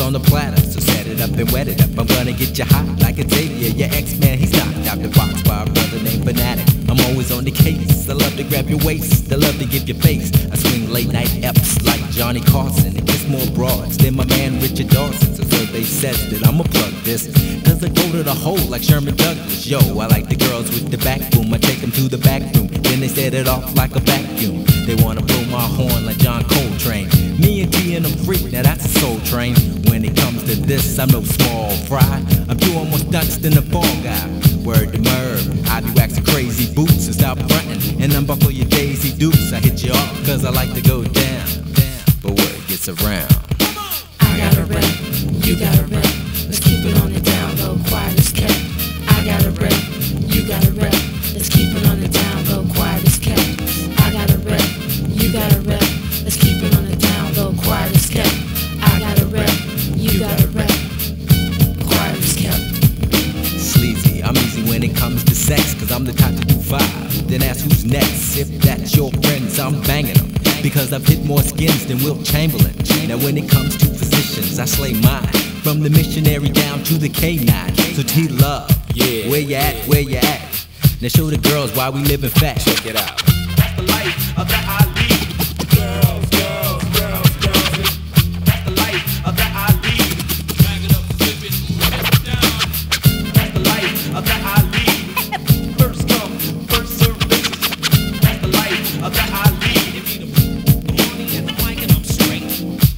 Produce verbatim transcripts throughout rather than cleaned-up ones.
on the platter, so set it up and wet it up. I'm gonna get you hot like a Xavier. Your ex-man, he's knocked out the box by a brother named Fanatic. I'm always on the case. I love to grab your waist, I love to give you face. I swing late night eps like Johnny Carson and kiss more broads than my man Richard Dawson. So survey says that I'ma plug this, cause I go to the hole like Sherman Douglas. Yo, I like the girls with the back boom. I take them to the back room, then they set it off like a vacuum. They wanna blow my horn like John Coltrane. Me and T and I'm freak, now that's a soul train. When it comes to this, I'm no small fry. I'm doing more stunts than the Fall Guy. Word to Merv, I be waxing crazy boots and stop frontin' and unbuckle your Daisy Dukes. I hit you off cause I like to go down, down. But word gets around. I got a rep, you got a rep. Let's keep it on the down low, quiet as kept. I got a rep, you got a rep. Let's keep it on the down low, quiet as kept. I got a rep, you got a rep. Let's keep it on the down low, quiet as kept. I got a rep, you got a rep. Quiet as kept. Sleazy, I'm easy when it comes to sex, cause I'm the type to do five. Then ask who's next. If that's your friends, I'm banging them, because I've hit more skins than Wilt Chamberlain. Now when it comes to physicians, I slay mine, from the missionary down to the K nine. So T-Love, yeah, where you at, where you at? Now show the girls why we living fat. Check it out. That's the life of the I lead. Girls, girls, girls, girls. That's the life of the I lead. Bag it up, flip it, rub it down. That's the life of the I lead. First come, first serve bitches. That's the life of the I lead. If you the money in the mic and I'm straight.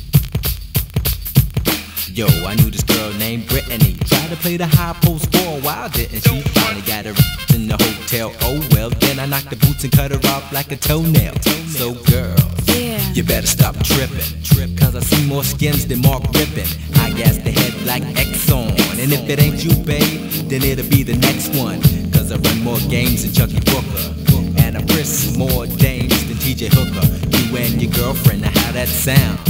Yo, I knew this girl named Brittany. Tried to play the high post for a while, didn't she? Finally got her in the hotel. Oh well, then I knocked the boots and cut her off like a toenail. So girls, Yeah. you better stop tripping, cause I see more skins than Mark Rippin. I gas the head like Exxon, and if it ain't you, babe, then it'll be the next one. Cause I run more games than Chucky Booker, and I frisk more dames than T J Hooker. You and your girlfriend, now how that sound?